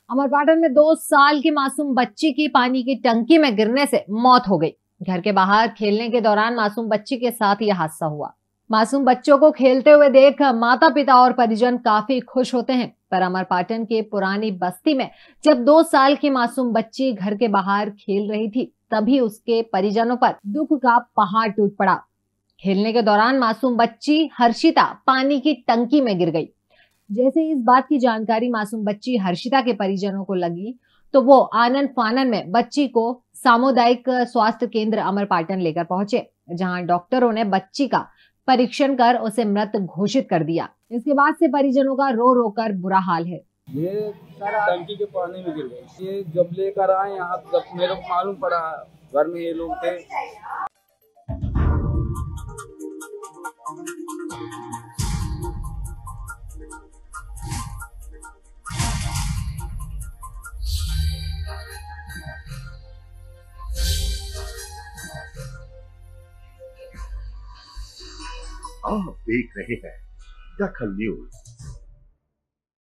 अमरपाटन में 2 साल की मासूम बच्ची की पानी की टंकी में गिरने से मौत हो गई। घर के बाहर खेलने के दौरान मासूम बच्ची के साथ यह हादसा हुआ। मासूम बच्चों को खेलते हुए देख माता पिता और परिजन काफी खुश होते हैं, पर अमरपाटन के पुरानी बस्ती में जब 2 साल की मासूम बच्ची घर के बाहर खेल रही थी, तभी उसके परिजनों पर दुख का पहाड़ टूट पड़ा। खेलने के दौरान मासूम बच्ची हर्षिता पानी की टंकी में गिर गई। जैसे इस बात की जानकारी मासूम बच्ची हर्षिता के परिजनों को लगी, तो वो आनन फानन में बच्ची को सामुदायिक स्वास्थ्य केंद्र अमरपाटन लेकर पहुंचे, जहां डॉक्टरों ने बच्ची का परीक्षण कर उसे मृत घोषित कर दिया। इसके बाद से परिजनों का रो रो कर बुरा हाल है। ये टंकी के पानी में गिर गई। ये जब लेकर आए यहाँ, जब मेरे को मालूम पड़ा घर में ये लोग थे। आप देख रहे हैं दखल न्यूज।